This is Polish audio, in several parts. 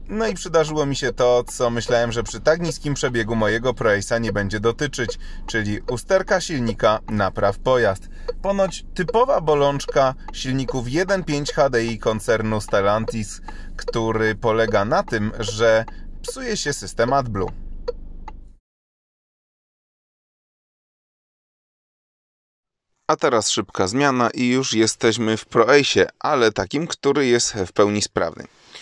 No i przydarzyło mi się to, co myślałem, że przy tak niskim przebiegu mojego ProAce'a nie będzie dotyczyć, czyli usterka silnika napraw pojazd. Ponoć typowa bolączka silników 1.5 HDI koncernu Stellantis, który polega na tym, że psuje się system AdBlue. A teraz szybka zmiana i już jesteśmy w ProAce'ie, ale takim, który jest w pełni sprawny.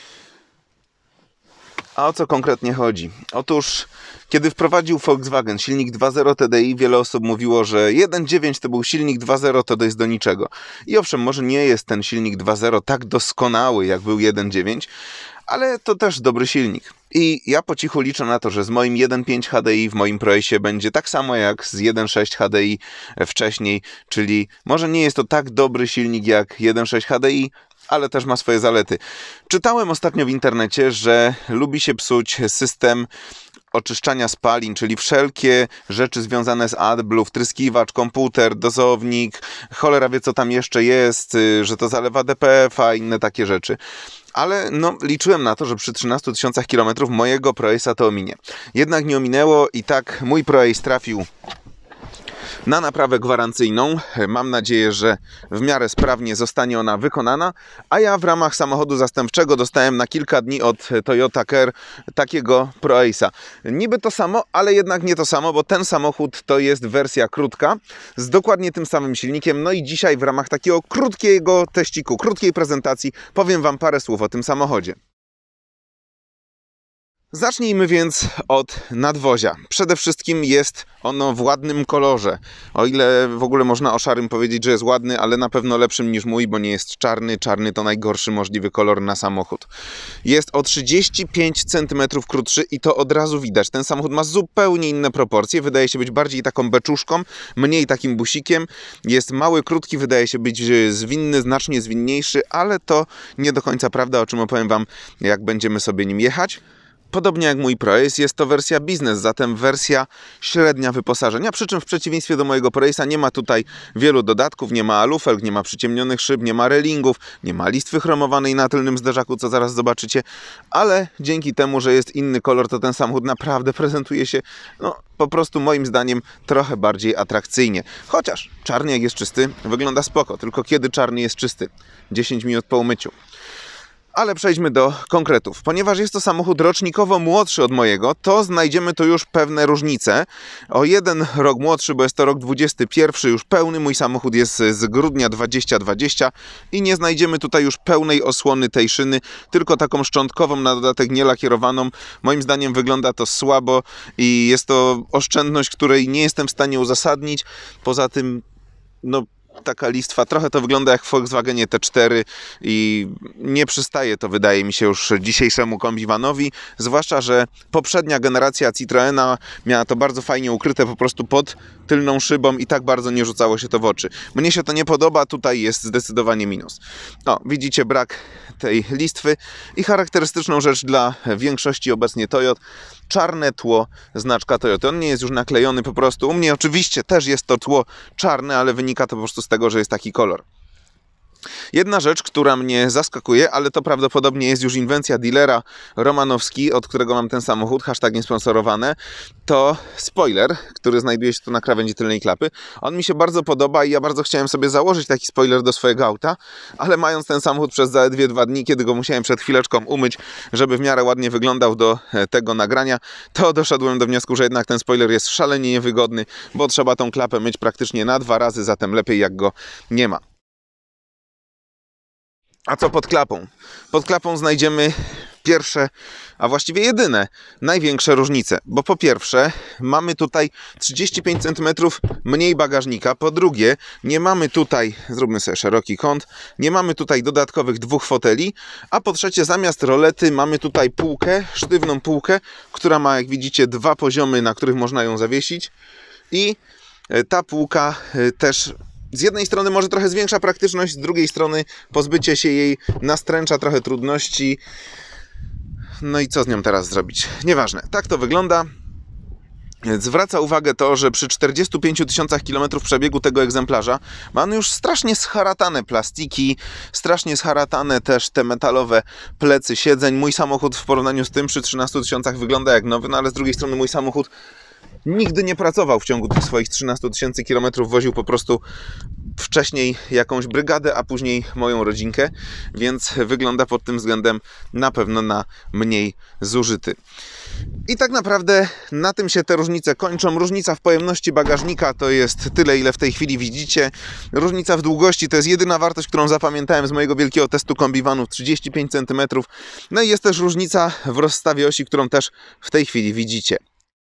A o co konkretnie chodzi? Otóż, kiedy wprowadził Volkswagen silnik 2.0 TDI, wiele osób mówiło, że 1.9 to był silnik 2.0, to jest do niczego. I owszem, może nie jest ten silnik 2.0 tak doskonały, jak był 1.9, ale to też dobry silnik. I ja po cichu liczę na to, że z moim 1.5 HDI w moim ProAce'ie będzie tak samo jak z 1.6 HDI wcześniej, czyli może nie jest to tak dobry silnik jak 1.6 HDI, ale też ma swoje zalety. Czytałem ostatnio w internecie, że lubi się psuć system oczyszczania spalin, czyli wszelkie rzeczy związane z AdBlue, wtryskiwacz, komputer, dozownik, cholera wie co tam jeszcze jest, że to zalewa DPF-a, inne takie rzeczy. Ale no, liczyłem na to, że przy 13 000 km mojego ProAce'a to ominie. Jednak nie ominęło i tak mój ProAce trafił na naprawę gwarancyjną. Mam nadzieję, że w miarę sprawnie zostanie ona wykonana, a ja w ramach samochodu zastępczego dostałem na kilka dni od Toyota Care takiego ProAce'a. Niby to samo, ale jednak nie to samo, bo ten samochód to jest wersja krótka z dokładnie tym samym silnikiem. No i dzisiaj w ramach takiego krótkiego teściku, krótkiej prezentacji powiem Wam parę słów o tym samochodzie. Zacznijmy więc od nadwozia. Przede wszystkim jest ono w ładnym kolorze. O ile w ogóle można o szarym powiedzieć, że jest ładny, ale na pewno lepszym niż mój, bo nie jest czarny. Czarny to najgorszy możliwy kolor na samochód. Jest o 35 cm krótszy i to od razu widać. Ten samochód ma zupełnie inne proporcje. Wydaje się być bardziej taką beczuszką, mniej takim busikiem. Jest mały, krótki, wydaje się być zwinny, znacznie zwinniejszy, ale to nie do końca prawda, o czym opowiem Wam, jak będziemy sobie nim jechać. Podobnie jak mój ProAce, jest to wersja biznes, zatem wersja średnia wyposażenia, przy czym w przeciwieństwie do mojego ProAce'a nie ma tutaj wielu dodatków, nie ma alufelg, nie ma przyciemnionych szyb, nie ma relingów, nie ma listwy chromowanej na tylnym zderzaku, co zaraz zobaczycie, ale dzięki temu, że jest inny kolor, to ten samochód naprawdę prezentuje się, no po prostu moim zdaniem trochę bardziej atrakcyjnie. Chociaż czarny jak jest czysty, wygląda spoko, tylko kiedy czarny jest czysty? 10 minut po umyciu. Ale przejdźmy do konkretów. Ponieważ jest to samochód rocznikowo młodszy od mojego, to znajdziemy tu już pewne różnice. O jeden rok młodszy, bo jest to rok 21, już pełny. Mój samochód jest z grudnia 2020 i nie znajdziemy tutaj już pełnej osłony tej szyny, tylko taką szczątkową, na dodatek nielakierowaną. Moim zdaniem wygląda to słabo i jest to oszczędność, której nie jestem w stanie uzasadnić. Poza tym, no, taka listwa, trochę to wygląda jak w Volkswagenie T4 i nie przystaje to, wydaje mi się, już dzisiejszemu kombivanowi, zwłaszcza, że poprzednia generacja Citroena miała to bardzo fajnie ukryte po prostu pod tylną szybą i tak bardzo nie rzucało się to w oczy. Mnie się to nie podoba, tutaj jest zdecydowanie minus. O, widzicie brak tej listwy i charakterystyczną rzecz dla większości obecnie Toyot, czarne tło znaczka Toyota. On nie jest już naklejony po prostu. U mnie oczywiście też jest to tło czarne, ale wynika to po prostu z tego, że jest taki kolor. Jedna rzecz, która mnie zaskakuje, ale to prawdopodobnie jest już inwencja dealera Romanowski, od którego mam ten samochód, hashtag niesponsorowane, to spoiler, który znajduje się tu na krawędzi tylnej klapy. On mi się bardzo podoba i ja bardzo chciałem sobie założyć taki spoiler do swojego auta, ale mając ten samochód przez zaledwie 2 dni, kiedy go musiałem przed chwileczką umyć, żeby w miarę ładnie wyglądał do tego nagrania, to doszedłem do wniosku, że jednak ten spoiler jest szalenie niewygodny, bo trzeba tą klapę myć praktycznie na 2 razy, zatem lepiej jak go nie ma. A co pod klapą? Pod klapą znajdziemy pierwsze, a właściwie jedyne, największe różnice. Bo po pierwsze mamy tutaj 35 cm mniej bagażnika. Po drugie nie mamy tutaj, zróbmy sobie szeroki kąt, nie mamy tutaj dodatkowych 2 foteli. A po trzecie zamiast rolety mamy tutaj półkę, sztywną półkę, która ma, jak widzicie, 2 poziomy, na których można ją zawiesić. I ta półka też z jednej strony może trochę zwiększa praktyczność, z drugiej strony pozbycie się jej nastręcza trochę trudności. No i co z nią teraz zrobić? Nieważne. Tak to wygląda. Zwraca uwagę to, że przy 45 000 km przebiegu tego egzemplarza ma on już strasznie scharatane plastiki, strasznie scharatane też te metalowe plecy siedzeń. Mój samochód w porównaniu z tym przy 13 000 wygląda jak nowy, no ale z drugiej strony mój samochód nigdy nie pracował w ciągu tych swoich 13 000 km, woził po prostu wcześniej jakąś brygadę, a później moją rodzinkę, więc wygląda pod tym względem na pewno na mniej zużyty. I tak naprawdę na tym się te różnice kończą. Różnica w pojemności bagażnika to jest tyle, ile w tej chwili widzicie. Różnica w długości to jest jedyna wartość, którą zapamiętałem z mojego wielkiego testu kombiwanów, 35 cm. No i jest też różnica w rozstawie osi, którą też w tej chwili widzicie.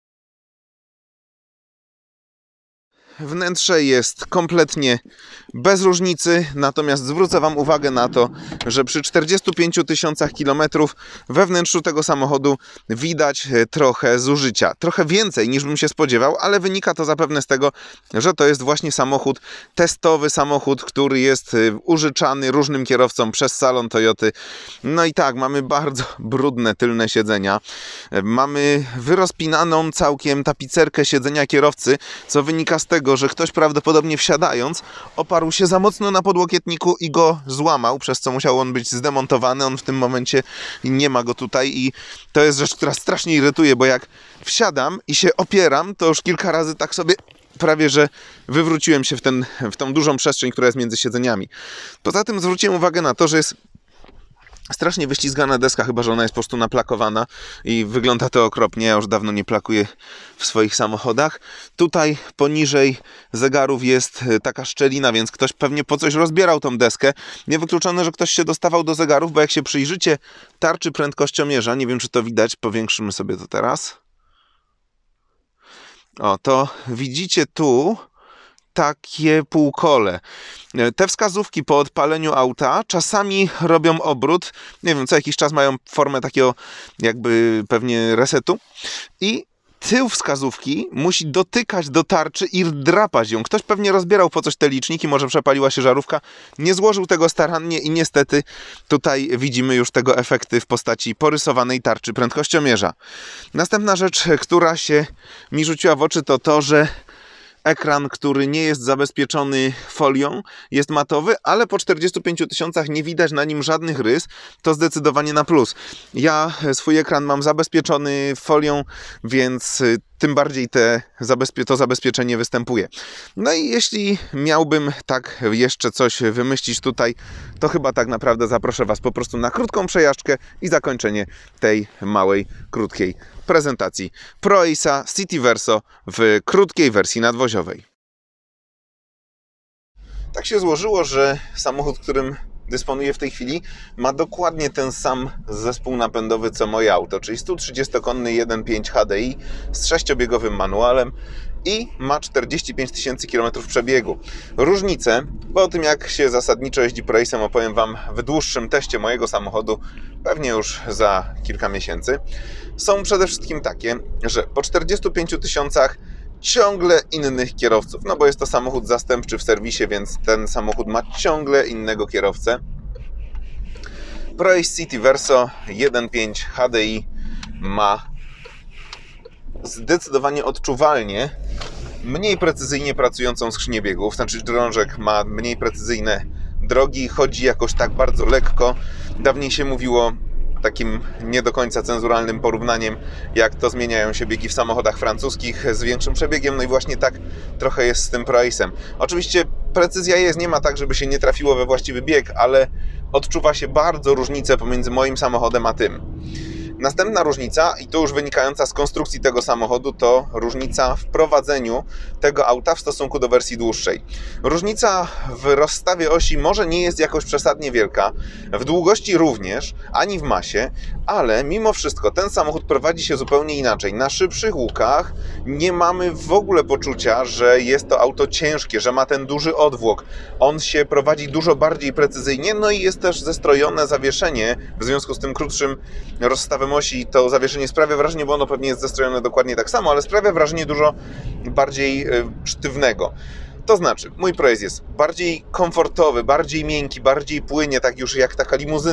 Wnętrze jest kompletnie bez różnicy, natomiast zwrócę Wam uwagę na to, że przy 45 000 km we wnętrzu tego samochodu widać trochę zużycia. Trochę więcej niż bym się spodziewał, ale wynika to zapewne z tego, że to jest właśnie samochód testowy, samochód, który jest użyczany różnym kierowcom przez salon Toyoty. No i tak, mamy bardzo brudne tylne siedzenia. Mamy wyrozpinaną całkiem tapicerkę siedzenia kierowcy, co wynika z tego, że ktoś prawdopodobnie wsiadając oparł się za mocno na podłokietniku i go złamał, przez co musiał on być zdemontowany. On w tym momencie nie ma go tutaj i to jest rzecz, która strasznie irytuje, bo jak wsiadam i się opieram, to już kilka razy tak sobie prawie że wywróciłem się w tą dużą przestrzeń, która jest między siedzeniami. Poza tym zwróciłem uwagę na to, że jest strasznie wyślizgana deska, chyba że ona jest po prostu naplakowana i wygląda to okropnie. Ja już dawno nie plakuję w swoich samochodach. Tutaj poniżej zegarów jest taka szczelina, więc ktoś pewnie po coś rozbierał tą deskę. Niewykluczone, że ktoś się dostawał do zegarów, bo jak się przyjrzycie tarczy prędkościomierza, nie wiem czy to widać, powiększymy sobie to teraz. O, to widzicie tu takie półkole. Te wskazówki po odpaleniu auta czasami robią obrót, nie wiem, co jakiś czas mają formę takiego jakby pewnie resetu i tył wskazówki musi dotykać do tarczy i drapać ją. Ktoś pewnie rozbierał po coś te liczniki, może przepaliła się żarówka, nie złożył tego starannie i niestety tutaj widzimy już tego efekty w postaci porysowanej tarczy prędkościomierza. Następna rzecz, która się mi rzuciła w oczy, to to, że ekran, który nie jest zabezpieczony folią, jest matowy, ale po 45 000 nie widać na nim żadnych rys. To zdecydowanie na plus. Ja swój ekran mam zabezpieczony folią, więc tym bardziej to zabezpieczenie występuje. No i jeśli miałbym tak jeszcze coś wymyślić tutaj, to chyba tak naprawdę zaproszę Was po prostu na krótką przejażdżkę i zakończenie tej małej, krótkiej prezentacji ProAce'a City Verso w krótkiej wersji nadwoziowej. Tak się złożyło, że samochód, którym dysponuję w tej chwili, ma dokładnie ten sam zespół napędowy co moje auto, czyli 130-konny 1.5 HDI z 6-biegowym manualem i ma 45 000 km przebiegu. Różnice, bo o tym jak się zasadniczo jeździ ProAce'em opowiem Wam w dłuższym teście mojego samochodu, pewnie już za kilka miesięcy, są przede wszystkim takie, że po 45 000 ciągle innych kierowców, no bo jest to samochód zastępczy w serwisie, więc ten samochód ma ciągle innego kierowcę. ProAce City Verso 1.5 HDI ma zdecydowanie odczuwalnie mniej precyzyjnie pracującą skrzynię biegów, znaczy drążek ma mniej precyzyjne drogi, chodzi jakoś tak bardzo lekko. Dawniej się mówiło takim nie do końca cenzuralnym porównaniem, jak to zmieniają się biegi w samochodach francuskich z większym przebiegiem, no i właśnie tak trochę jest z tym ProAce'em. Oczywiście precyzja jest, nie ma tak, żeby się nie trafiło we właściwy bieg, ale odczuwa się bardzo różnicę pomiędzy moim samochodem a tym. Następna różnica, i to już wynikająca z konstrukcji tego samochodu, to różnica w prowadzeniu tego auta w stosunku do wersji dłuższej. Różnica w rozstawie osi może nie jest jakoś przesadnie wielka, w długości również, ani w masie, ale mimo wszystko ten samochód prowadzi się zupełnie inaczej. Na szybszych łukach nie mamy w ogóle poczucia, że jest to auto ciężkie, że ma ten duży odwłok. On się prowadzi dużo bardziej precyzyjnie, no i jest też zestrojone zawieszenie, w związku z tym krótszym rozstawem osi to zawieszenie sprawia wrażenie, bo ono pewnie jest zestrojone dokładnie tak samo, ale sprawia wrażenie dużo bardziej sztywnego. To znaczy, mój ProAce jest bardziej komfortowy, bardziej miękki, bardziej płynie, tak już jak taka limuzyna.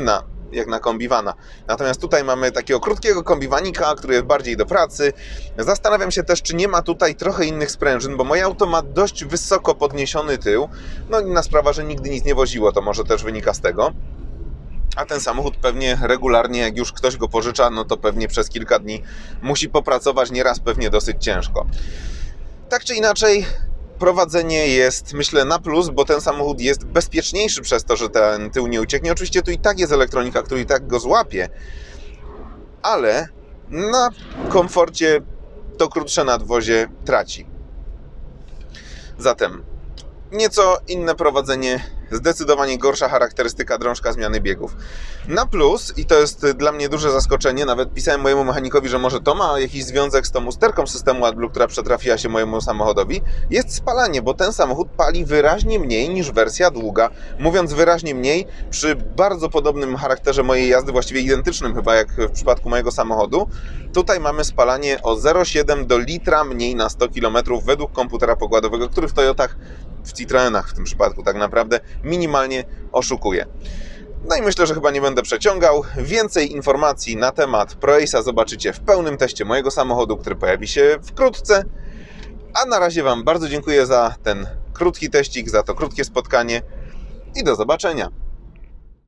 jak na kombivana. Natomiast tutaj mamy takiego krótkiego kombiwanika, który jest bardziej do pracy. Zastanawiam się też, czy nie ma tutaj trochę innych sprężyn, bo moje auto ma dość wysoko podniesiony tył. No inna sprawa, że nigdy nic nie woziło, to może też wynika z tego. A ten samochód pewnie regularnie, jak już ktoś go pożycza, no to pewnie przez kilka dni musi popracować, nieraz pewnie dosyć ciężko. Tak czy inaczej, prowadzenie jest, myślę, na plus, bo ten samochód jest bezpieczniejszy przez to, że ten tył nie ucieknie. Oczywiście tu i tak jest elektronika, która i tak go złapie, ale na komforcie to krótsze nadwozie traci. Zatem nieco inne prowadzenie, zdecydowanie gorsza charakterystyka drążka zmiany biegów. Na plus, i to jest dla mnie duże zaskoczenie, nawet pisałem mojemu mechanikowi, że może to ma jakiś związek z tą usterką systemu AdBlue, która przetrafiła się mojemu samochodowi, jest spalanie, bo ten samochód pali wyraźnie mniej niż wersja długa. Mówiąc wyraźnie mniej, przy bardzo podobnym charakterze mojej jazdy, właściwie identycznym chyba jak w przypadku mojego samochodu, tutaj mamy spalanie o 0,7 do litra mniej na 100 km według komputera pokładowego, który w Toyotach, w Citroenach w tym przypadku tak naprawdę minimalnie oszukuje. No i myślę, że chyba nie będę przeciągał. Więcej informacji na temat ProAce'a zobaczycie w pełnym teście mojego samochodu, który pojawi się wkrótce. A na razie Wam bardzo dziękuję za ten krótki teścik, za to krótkie spotkanie i do zobaczenia.